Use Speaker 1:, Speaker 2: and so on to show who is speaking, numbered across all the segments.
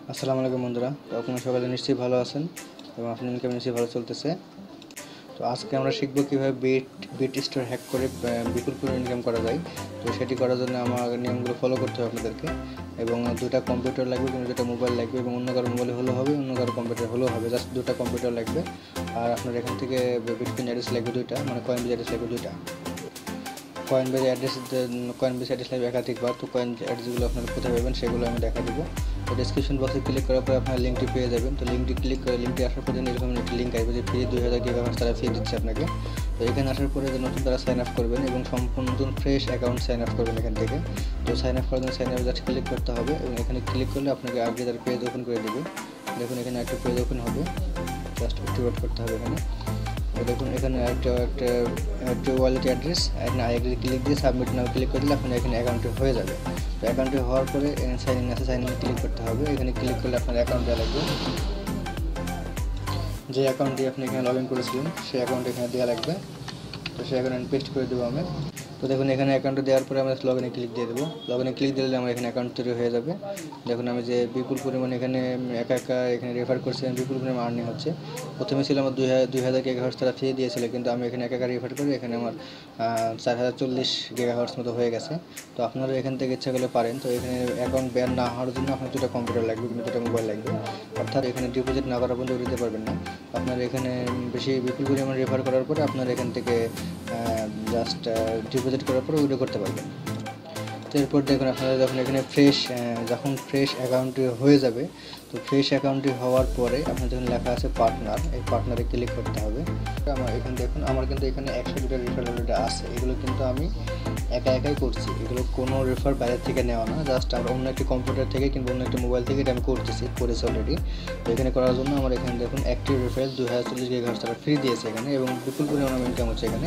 Speaker 1: আসসালামু আলাইকুম বন্ধুরা, তো আপনারা সকালে নিশ্চয়ই ভালো আছেন এবং আপনার ইনকাম নিশ্চয়ই ভালো চলতেছে। তো আজকে আমরা শিখব কীভাবে বিট স্টোর হ্যাক করে বিপুল পরিমাণ ইনকাম করা যায়। তো সেটি করার জন্য আমার নিয়মগুলো ফলো করতে হবে আপনাদেরকে, এবং দুটা কম্পিউটার লাগবে, কোনো দুটা মোবাইল লাগবে, এবং অন্য কারো মোবাইল হলেও হবে, অন্য কারো কম্পিউটার হলেও হবে, জাস্ট দুটা কম্পিউটার লাগবে। আর আপনার এখান থেকে বিটকয়েন অ্যাড্রেস লাগবে দুইটা, মানে কয়েনবেজ অ্যাড্রেস লাগবে দুইটা। কয়েনবেজ অ্যাড্রেস লাগবে একাধিকবার। তো কয়েন অ্যাড্রেসগুলো আপনারা কোথায় পাবেন সেগুলো আমি দেখা দেবো। তো ডিসক্রিপশন বক্সে ক্লিক করার পরে আপনার লিঙ্কটি পেয়ে যাবেন। তো লিঙ্কটি ক্লিক করে লিঙ্কটি আসার পরে এরকম একটি লিঙ্ক আসবে যে ফ্রি 2000 গিগাবাইট তারা ফ্রি দিচ্ছে আপনাকে। তো এখানে আসার পরে যে নতুন তারা সাইন আপ করবেন এবং সম্পূর্ণ নতুন ফ্রেশ অ্যাকাউন্ট সাইন আপ করবেন এখান থেকে। তো সাইন আপ করার জন্য সাইন আপ জাস্ট ক্লিক করতে হবে এবং এখানে ক্লিক করলে আপনাকে আগে তার পেজ ওপেন করে দেবে। দেখুন এখানে একটা পেজ ওপেন হবে, জাস্ট একটু ওয়েট করতে হবে এখানে। তো দেখুন এখানে একটা ওয়ালেট অ্যাড্রেস আইডি ক্লিক দিয়ে সাবমিট নাও ক্লিক করে দিলে আপনার এখানে অ্যাকাউন্টে হয়ে যাবে। তো অ্যাকাউন্টে হওয়ার পরে সাইন ইন আছে, সাইন ইন ক্লিক করতে হবে। এখানে ক্লিক করলে আপনার অ্যাকাউন্ট দেওয়া লাগবে, যে অ্যাকাউন্ট দিয়ে আপনি এখানে লগ ইন করেছিলেন সেই অ্যাকাউন্ট এখানে দেওয়া লাগবে। তো সেই অ্যাকাউন্ট পেস্ট করে দেবো আমি। তো দেখুন এখানে অ্যাকাউন্টে দেওয়ার পরে আমরা লগ ইনে ক্লিক দিয়ে দেবো। লগ ইনে ক্লিক দিলে আমার এখানে অ্যাকাউন্ট তৈরি হয়ে যাবে। দেখুন আমি যে বিপুল পরিমাণে এখানে একা এখানে রেফার করছি, বিপুল পরিমাণে আর্নিং হচ্ছে। প্রথমে ছিল আমার 2000 গিগাহার্টজ তারা ফ্রি দিয়েছিল, কিন্তু আমি এখানে একা রেফার করে এখানে আমার 4040 গিগাহার্টজ মতো হয়ে গেছে। তো আপনারা এখান থেকে ইচ্ছা করলে পারেন। তো এখানে অ্যাকাউন্ট ব্যান না হওয়ার জন্য আপনার দুটো কম্পিউটার লাগবে, কিন্তু দুটো মোবাইল লাগবে, অর্থাৎ এখানে ডিপোজিট না করা পর্যন্ত দিতে পারবেন না। আপনার এখানে বেশি বিপুল পরিমাণ রেফার করার পরে আপনার এখান থেকে জাস্ট ডিপোজিট করার পরে উইথড্র করতে পারবেন। তো এরপর দেখুন আপনারা যখন এখানে ফ্রেশ অ্যাকাউন্টটি হয়ে যাবে, তো ফ্রেশ অ্যাকাউন্টটি হওয়ার পরে আপনার যখন লেখা আছে পার্টনার, এই পার্টনারে ক্লিক করতে হবে। আমার এখানে দেখুন আমার কিন্তু এখানে 102টা রেফার অলরেডি আছে। এগুলো কিন্তু আমি একাই করছি, এগুলো কোনো রেফার বাইরের থেকে নেওয়া না, জাস্ট আমার অন্য একটি কম্পিউটার থেকে কিংবা অন্য একটি মোবাইল থেকে এটা আমি করেছি অলরেডি। তো এখানে করার জন্য আমার এখানে দেখুন অ্যাক্টিভ রেফারেন্স 2040 গিগাহার্টজ তারা ফ্রি দিয়েছে এখানে, এবং বিপুল পরিমাণ ইনকাম হচ্ছে এখানে।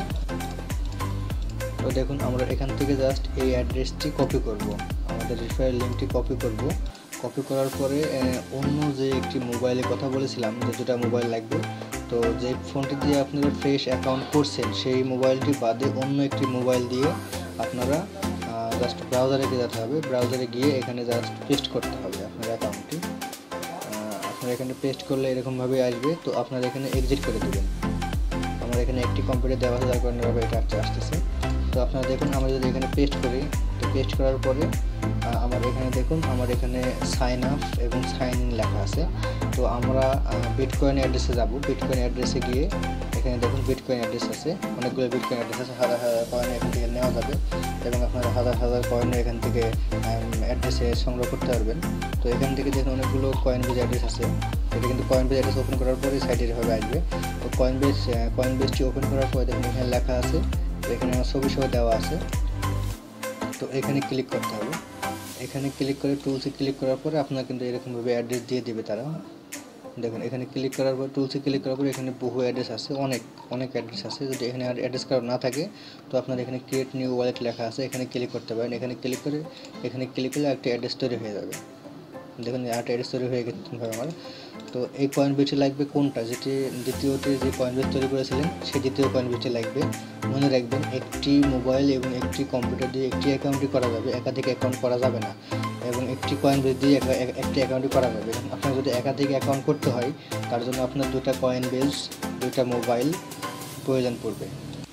Speaker 1: তো দেখুন আমরা এখান থেকে জাস্ট এই অ্যাড্রেসটি কপি করব, আমাদের রেফারেল লিঙ্কটি কপি করব। কপি করার পরে অন্য যে একটি মোবাইলে কথা বলেছিলাম যে দুটা মোবাইল লাগবে, তো যে ফোনটি দিয়ে আপনারা ফ্রেশ অ্যাকাউন্ট করছেন সেই মোবাইলটি বাদে অন্য একটি মোবাইল দিয়ে আপনারা জাস্ট ব্রাউজারে যেতে হবে। ব্রাউজারে গিয়ে এখানে জাস্ট পেস্ট করতে হবে আপনার অ্যাকাউন্টটি। আপনারা এখানে পেস্ট করলে এরকমভাবে আসবে। তো আপনারা এখানে এক্সিট করে দেবেন। আমার এখানে একটি কম্পিউটার দেওয়া আছে, যার কারণে এটা আসতেছে। তো আপনারা দেখুন আমরা যদি এখানে পেস্ট করি, তো পেস্ট করার পরে আমার এখানে দেখুন আমার এখানে সাইন আপ এবং সাইন ইন লেখা আছে। তো আমরা বিটকয়েন অ্যাড্রেসে যাব। বিটকয়েন অ্যাড্রেসে গিয়ে এখানে দেখুন বিটকয়েন অ্যাড্রেস আছে, অনেকগুলো বিটকয়েন অ্যাড্রেস আছে, হাজার কয়েন এখান থেকে নেওয়া যাবে, এবং আপনারা হাজার কয়েন এখান থেকে অ্যাড্রেসে সংগ্রহ করতে পারবেন। তো এখান থেকে দেখুন অনেকগুলো কয়েনবেজ অ্যাড্রেস আছে। এটা কিন্তু কয়েনবেজ অ্যাড্রেস ওপেন করার পরে সাইডে এভাবে আসবে। তো কয়েনবেজটি ওপেন করার পরে দেখুন এখানে লেখা আছে, এখানে আমার ছবি সহ দেওয়া আছে। তো এখানে ক্লিক করতে হবে। এখানে ক্লিক করে টুলসে ক্লিক করার পরে আপনার কিন্তু এরকমভাবে অ্যাড্রেস দিয়ে দেবে তারা। দেখুন এখানে ক্লিক করার পর টুলসে ক্লিক করার পর এখানে বহু অ্যাড্রেস আছে, অনেক অ্যাড্রেস আছে। যদি এখানে আর অ্যাড্রেস কার্ড না থাকে তো আপনার এখানে ক্রিয়েট নিউ ওয়ালেট লেখা আছে, এখানে ক্লিক করতে পারেন। এখানে ক্লিক করলে একটা অ্যাড্রেস তৈরি হয়ে যাবে। দেখুন একটা অ্যাড্রেস তৈরি হয়ে গেছে আমার। তো এই কয়েনবেজটি লাগবে কোনটা, যেটি দ্বিতীয়টি যে কয়েনবেজ তৈরি করেছিলেন সেই দ্বিতীয় কয়েনবেজটি লাগবে। মনে রাখবেন একটি মোবাইল এবং একটি কম্পিউটার দিয়ে একটি অ্যাকাউন্টই করা যাবে, একাধিক অ্যাকাউন্ট করা যাবে না, এবং একটি কয়েনবেজ দিয়ে একটি অ্যাকাউন্টই করা যাবে। আপনার যদি একাধিক অ্যাকাউন্ট করতে হয় তার জন্য আপনার দুটা কয়েনবেজ, দুটা মোবাইল প্রয়োজন পড়বে।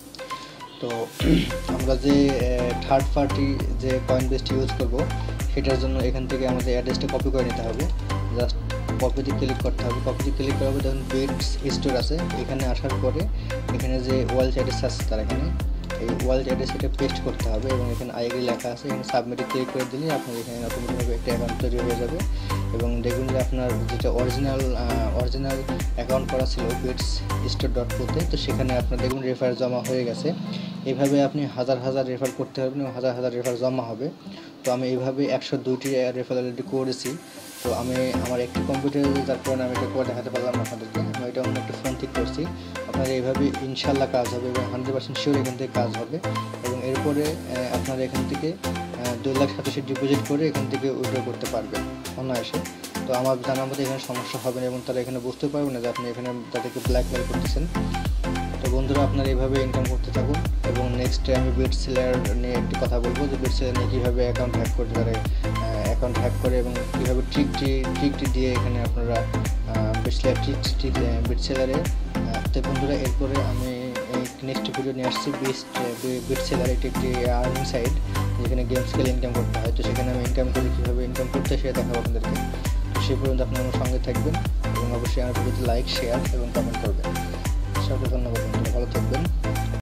Speaker 1: তো আমরা যে থার্ড পার্টি যে কয়েনবেজটি ইউজ করব সেটার জন্য এখান থেকে আমাদের অ্যাড্রেসটা কপি করে নিতে হবে। জাস্ট কপিতে ক্লিক করতে হবে। কপিতে ক্লিক করার পর দেখুন বিট স্টোর আছে, এখানে আসার পরে এখানে যে ওয়ালেট অ্যাড্রেস আছে তার এখানে এই ওয়ালেট অ্যাড্রেস এটা পেস্ট করতে হবে, এবং এখানে আইডি লেখা আছে, এখানে সাবমিটে ক্লিক করে দিলে আপনার এখানে অটোমেটিকভাবে একটা অ্যাকাউন্ট তৈরি হয়ে যাবে। এবং দেখুন যে আপনার যেটা অরিজিনাল অ্যাকাউন্ট করা ছিল bitstore.co-তে, তো সেখানে আপনার দেখুন রেফার জমা হয়ে গেছে। এইভাবে আপনি হাজার রেফার করতে পারবেন এবং হাজার রেফার জমা হবে। তো আমি এইভাবে 102টি রেফার অলরেডি করেছি। তো আমি আমার একটি কম্পিউটারে, যার কারণে আমি এটা করে দেখাতে পারলাম না আপনাদেরকে, আমি এটা অন্য একটা ফোন থেকে করছি। আপনার এইভাবে ইনশাল্লাহ কাজ হবে এবং 100% শিওর এখান থেকে কাজ হবে। এবং এরপরে আপনারা এখান থেকে 2,87,000 ডিপোজিট করে এখান থেকে উইথড্র করতে পারবেন অনায়াসে। তো আমার জানার মতো এখানে সমস্যা হবে না, এবং তারা এখানে বুঝতে পারবে না যে আপনি এখানে তাদেরকে ব্ল্যাকমেল করতেছেন। তো বন্ধুরা আপনারা এইভাবে ইনকাম করতে থাকুন, এবং নেক্সট আমি বিটসেলার নিয়ে একটি কথা বলবো যে বিটসেলার নিয়ে কীভাবে অ্যাকাউন্ট হ্যাক করতে পারে, অ্যাকাউন্ট হ্যাক করে এবং কীভাবে ট্রিকটি দিয়ে এখানে আপনারা বিটসেলারে। তো বন্ধুরা, এরপরে আমি নেক্সট ভিডিও নিয়ে আসছি বিটসেলার, এটি একটি আর্নিং সাইট যেখানে গেমস খেলে ইনকাম করতে হয়। তো সেখানে আমি ইনকাম করি, কীভাবে ইনকাম করতে হয় সেটা দেখাবো আপনাদেরকে। তো সেই পর্যন্ত আপনারা আমার সঙ্গে থাকবেন এবং অবশ্যই আমার ভিডিওতে লাইক, শেয়ার এবং কমেন্ট করবেন। সকলকে ধন্যবাদ বন্ধুরা, ভালো থাকবেন।